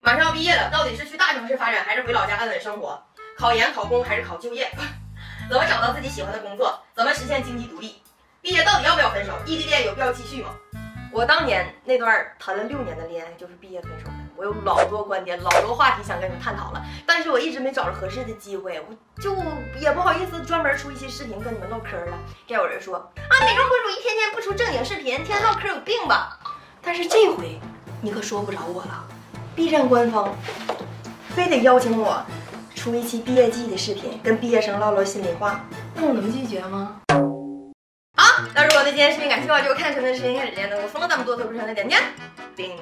马上要毕业了，到底是去大城市发展，还是回老家安稳生活？考研、考公还是考就业？怎么找到自己喜欢的工作？怎么实现经济独立？毕业到底要不要分手？异地恋有必要继续吗？我当年那段谈了6年的恋爱，就是毕业分手的。我有老多观点、老多话题想跟你们探讨了，但是我一直没找着合适的机会，我就也不好意思专门出一些视频跟你们唠嗑了。这有人说啊，美妆博主一天天不出正经视频，天天唠嗑有病吧？但是这回你可说不着我了。B 站官方非得邀请我出一期毕业季的视频，跟毕业生唠唠心里话，那我能拒绝吗？好，那如果对今天视频感兴趣的话，就看视频的时间开始间呢，我送了咱们多特不成的点点叮。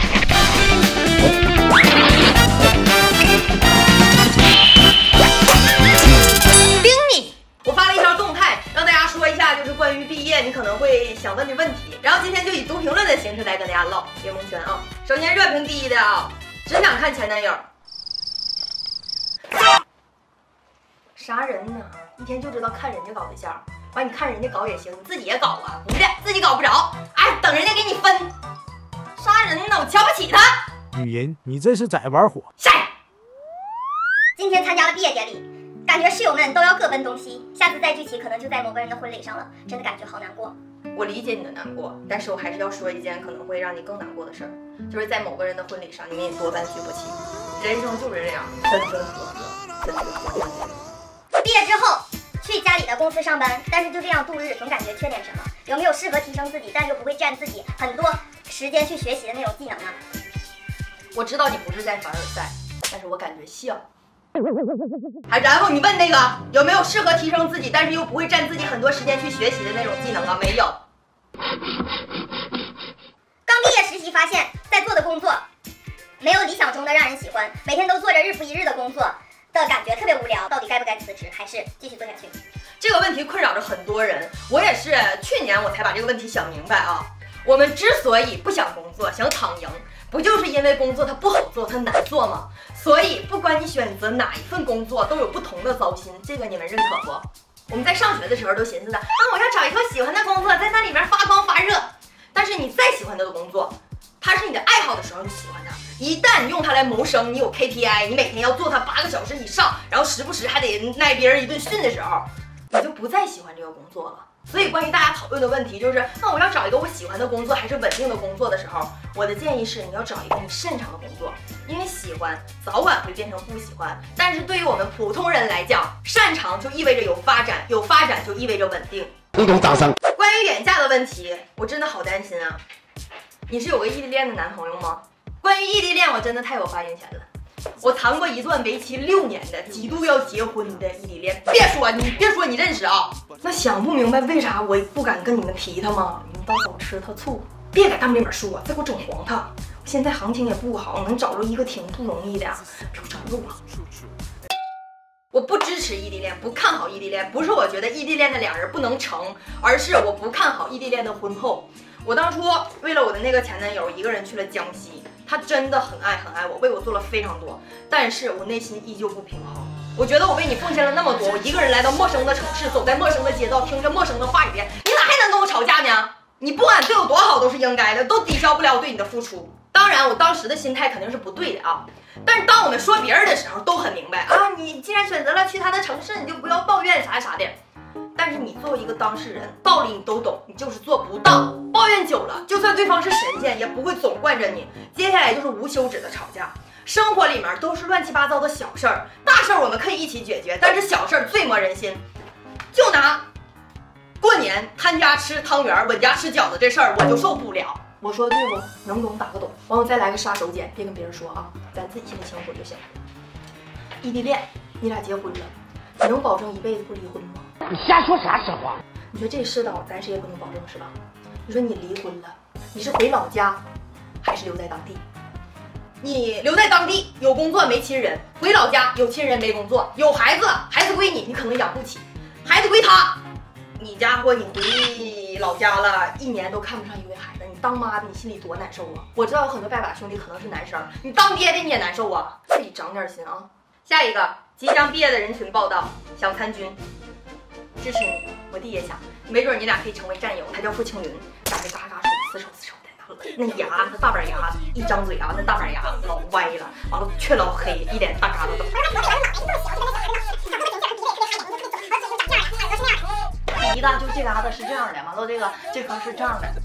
叮你！我发了一条动态，让大家说一下，就是关于毕业你可能会想问的问题。然后今天就以读评论的形式来跟大家唠，别蒙圈啊！首先热评第一的啊，只想看前男友。啥人呢？一天就知道看人家搞对象，完你看人家搞也行，你自己也搞啊？不对，自己搞不着，哎，等人家给你分。杀人呢？我瞧不起他。 雨莹，你这是在玩火。 晒。 今天参加了毕业典礼，感觉室友们都要各奔东西，下次再聚齐可能就在某个人的婚礼上了，真的感觉好难过。 我理解你的难过，但是我还是要说一件可能会让你更难过的事儿，就是在某个人的婚礼上，你们也多半聚不齐。人生就是这样，分分合合，分分合合。 毕业之后去家里的公司上班，但是就这样度日，总感觉缺点什么。有没有适合提升自己，但又不会占自己很多时间去学习的那种技能呢？ 我知道你不是在凡尔赛，但是我感觉像。然后你问那个有没有适合提升自己，但是又不会占自己很多时间去学习的那种技能啊？没有。 刚毕业实习发现，在做的工作没有理想中的让人喜欢，每天都做着日复一日的工作的感觉特别无聊，到底该不该辞职，还是继续做下去？ 这个问题困扰着很多人，我也是去年我才把这个问题想明白啊。我们之所以不想工作，想躺赢，不就是因为工作它不好做，它难做吗？所以不管你选择哪一份工作，都有不同的糟心，这个你们认可不？我们在上学的时候都寻思的，我要找一个喜欢的工作，在那里面发光发热。但是你再喜欢的工作，它是你的爱好的时候你喜欢它，一旦你用它来谋生，你有 KPI， 你每天要做它8个小时以上，然后时不时还得挨别人一顿训的时候，你就不再喜欢这个工作了。所以关于大家讨论的问题就是，那我要找一个我喜欢的工作还是稳定的工作的时候，我的建议是你要找一个你擅长的工作，因为喜欢早晚会变成不喜欢。但是对于我们普通人来讲，擅长就意味着有发展，有发展就意味着稳定。 一种掌声。 关于远嫁的问题，我真的好担心啊！你是有个异地恋的男朋友吗？关于异地恋，我真的太有发言权了。我谈过一段为期6年的几度要结婚的异地恋，别说你认识啊！那想不明白为啥我不敢跟你们提他吗？你们到早吃他醋，别在弹幕里面说，再给我整黄他。现在行情也不好，能找着一个挺不容易的，给我整路了。我不支持异地恋，不看好异地恋，不是我觉得异地恋的2人不能成，而是我不看好异地恋的婚后。我当初为了我的那个前男友，一个人去了江西。他真的很爱我，为我做了非常多，但是我内心依旧不平衡。我觉得我为你奉献了那么多，我一个人来到陌生的城市，走在陌生的街道，听着陌生的话语，你哪还能跟我吵架呢？你不管对我多好都是应该的，都抵消不了我对你的付出。当然，我当时的心态肯定是不对的啊。但是当我们说别人的时候，都很明白啊，你既然选择了去他的城市，你就不要抱怨啥啥的。但是你作为一个当事人，道理你都懂，你就是做不到。抱怨久了，就算对方是神仙，也不会总惯着你。接下来就是无休止的吵架，生活里面都是乱七八糟的小事儿，大事儿我们可以一起解决，但是小事儿最磨人心。就拿过年他家吃汤圆，我家吃饺子这事儿，我就受不了。我说对不？能懂打个懂，完我再来个杀手锏，别跟别人说啊，咱自己心里清楚就行。异地恋，你俩结婚了，你能保证一辈子不离婚吗？ 你瞎说啥实话？ 你说这世道咱谁也不能保证是吧？你说你离婚了，你是回老家还是留在当地？你留在当地有工作没亲人，回老家有亲人没工作，有孩子，孩子归你，你可能养不起，孩子归他，你家伙你回老家了1年都看不上一位孩子，你当妈的你心里多难受啊！我知道有很多拜把兄弟可能是男生，你当爹的你也难受啊，自己长点心啊！下一个即将毕业的人群报道，想参军，支持你，我弟也想，没准你俩可以成为战友。他叫付青云，长得嘎嘎手，死手的。 可那牙，那大板牙一张嘴啊，那大板牙老歪了，完了却老黑，一脸大疙瘩鼻子就这嘎达是这样的，完了这颗是这样的。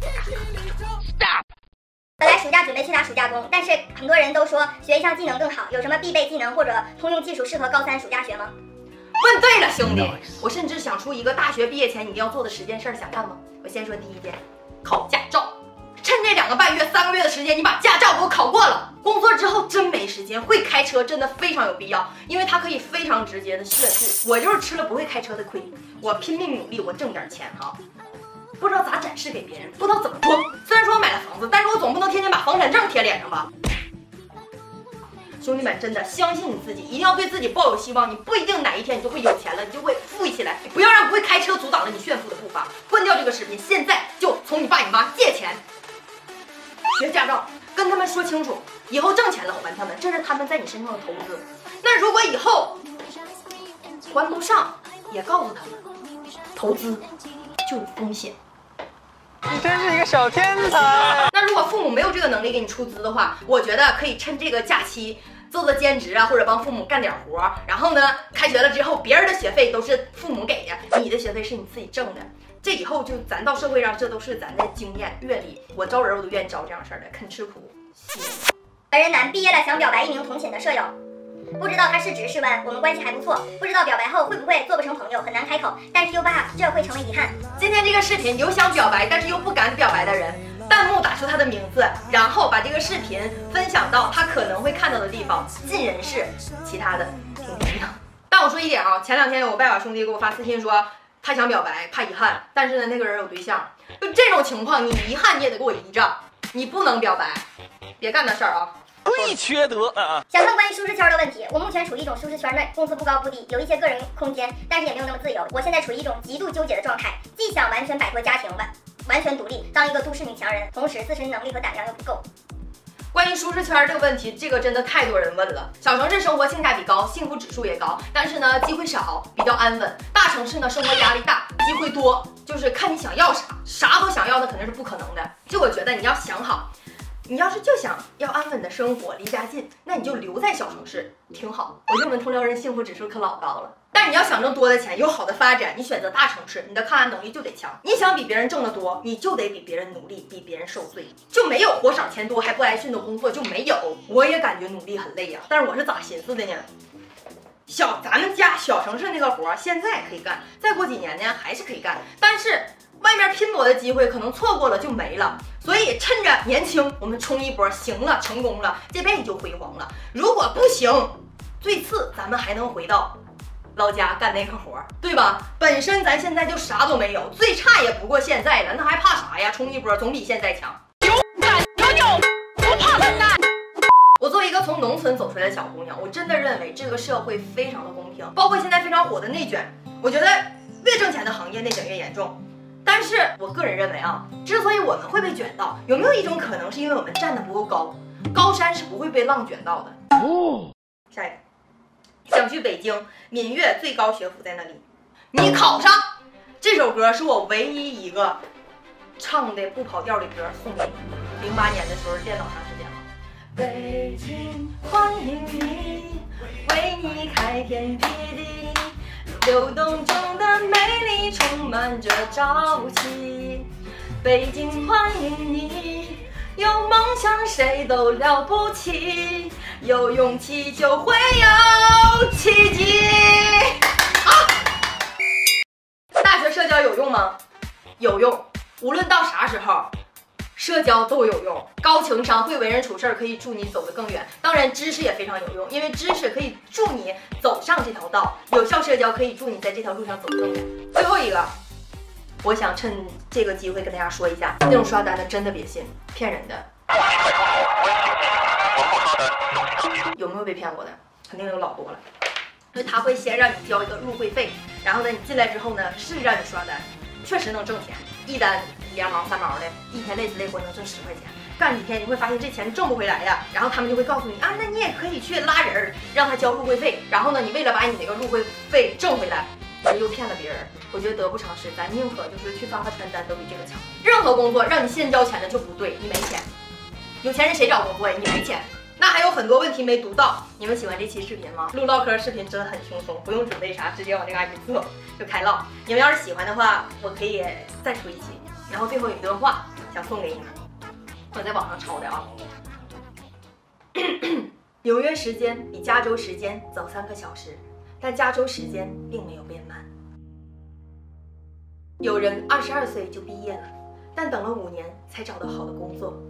本来暑假准备去打暑假工，但是很多人都说学一项技能更好，有什么必备技能或者通用技术适合高3暑假学吗？ 问对了，兄弟，我甚至想出一个大学毕业前你一定要做的10件事，想干吗？我先说第一件，考驾照。趁这2个半月、3个月的时间，你把驾照给我考过了。工作之后真没时间，会开车真的非常有必要，因为它可以非常直接的炫富。我就是吃了不会开车的亏，我拼命努力，我挣点钱哈。不知道咋展示给别人，不知道怎么装。虽然说我买了房子，但是我总不能天天把房产证贴脸上吧。兄弟们，真的相信你自己，一定要对自己抱有希望。你不一定哪一天你就会有钱了，你就会富裕起来。不要让不会开车阻挡了你炫富的步伐。关掉这个视频，现在就从你爸你妈借钱学驾照，跟他们说清楚，以后挣钱了还他们，这是他们在你身上的投资。那如果以后还不上，也告诉他们，投资就有风险。 你真是一个小天才。 那如果父母没有这个能力给你出资的话，我觉得可以趁这个假期做做兼职啊，或者帮父母干点活。然后呢，开学了之后，别人的学费都是父母给的，你的学费是你自己挣的。这以后就咱到社会上，这都是咱的经验阅历。我招人我都愿意招这样事儿的，肯吃苦。 本人男，毕业了想表白一名同寝的舍友，不知道他是直是弯，我们关系还不错，不知道表白后会不会做不成朋友，很难开口，但是又怕这会成为遗憾。 今天这个视频有想表白但是又不敢表白的人，弹幕打出他的名字，然后把这个视频分享到他可能会看到的地方，尽人事，其他的听听。但我说一点啊，前2天我拜把兄弟给我发私信说他想表白，怕遗憾，但是呢那个人有对象，就这种情况你遗憾你也得给我依仗，你不能表白，别干那事儿啊。 最缺德啊！ 想问关于舒适圈的问题，我目前处于一种舒适圈内，工资不高不低，有一些个人空间，但是也没有那么自由。我现在处于一种极度纠结的状态，既想完全摆脱家庭完全独立，当一个都市女强人，同时自身能力和胆量又不够。 关于舒适圈这个问题，这个真的太多人问了。小城市生活性价比高，幸福指数也高，但是呢机会少，比较安稳。大城市呢生活压力大，机会多，就是看你想要啥，啥都想要那肯定是不可能的。就我觉得你要想好，你要是就想要安稳的生活，离家近，那你就留在小城市挺好。我觉得我们同龄人幸福指数可老高了。但是你要想挣多的钱，有好的发展，你选择大城市，你的抗压能力就得强。你想比别人挣得多，你就得比别人努力，比别人受罪。就没有活少钱多还不挨训的工作，就没有。我也感觉努力很累呀，但是我是咋寻思的呢？咱们家小城市那个活现在可以干，再过几年呢还是可以干，但是外面拼搏的机会可能错过了就没了。所以趁着年轻，我们冲一波，行了，成功了，这辈子就辉煌了。如果不行，最次咱们还能回到老家干那个活，对吧？本身咱现在就啥都没有，最差也不过现在了，那还怕啥呀？冲一波总比现在强。 勇敢有勇，不怕困难。 我作为一个从农村走出来的小姑娘，我真的认为这个社会非常的公平，包括现在非常火的内卷，我觉得越挣钱的行业内卷越严重。但是我个人认为啊，之所以我们会被卷到，有没有一种可能是因为我们站得不够高？高山是不会被浪卷到的。下一个，想去北京，闽粤最高学府在那里，你考上。这首歌是我唯一一个唱的不跑调的歌，送给你。08年的时候电脑上是这样。北京欢迎你，为你开天辟地，流动中的美丽充满着朝气。北京欢迎你，有梦想谁都了不起，有勇气就会有奇迹。大学社交有用吗？有用，无论到啥时候，社交都有用。高情商会为人处事，可以助你走得更远。当然，知识也非常有用，因为知识可以助你走上这条道。有效社交可以助你在这条路上走得更远。最后一个，我想趁这个机会跟大家说一下，那种刷单的真的别信，骗人的。有没有被骗过的？肯定有老多了。因为他会先让你交一个入会费，然后呢，你进来之后呢，是让你刷单，确实能挣钱，一单2毛3毛的，一天累死累活能挣10块钱。干几天你会发现这钱挣不回来呀，然后他们就会告诉你啊，那你也可以去拉人，让他交入会费，然后呢，你为了把你那个入会费挣回来， 而又骗了别人，我觉得得不偿失。咱宁可就是去发传单都比这个强。任何工作让你现交钱的就不对，你没钱。有钱人谁找工作呀？你没钱。那还有很多问题没读到。你们喜欢这期视频吗？录唠嗑视频真的很轻松，不用准备啥，直接往这嘎一坐就开唠。你们要是喜欢的话，我可以再出一期。然后最后有一段话想送给你们，我在网上抄的啊。纽约时间比加州时间早3个小时，但加州时间并没有变慢。有人22岁就毕业了，但等了5年才找到好的工作。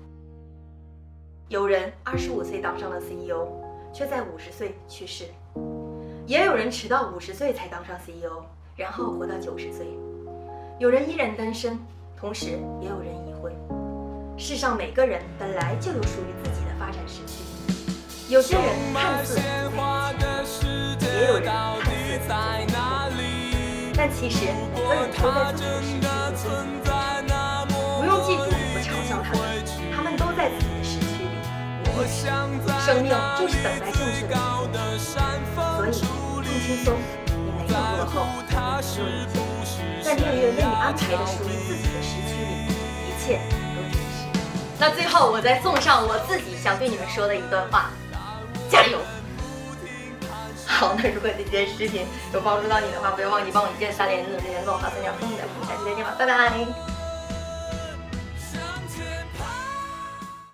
有人25岁当上了 CEO， 却在50岁去世。也有人迟到50岁才当上 CEO， 然后活到90岁。有人依然单身，同时也有人已婚。世上每个人本来就有属于自己的发展时区。有些人看似也有人看似但其实每个人都在自己的时区里进行发展。不用嫉妒和嘲笑他们，他们都在自己的时区里努力。生命就是等待正确的所以放轻松，你没有落后，没有领先，在命运为你安排的属于自己的时区里，一切都准时。那最后我再送上我自己想对你们说的一段话。加油！好，那如果这件视频有帮助到你的话，不要忘记帮我一键3连，这些帮我发3条，下期再见吧，拜拜。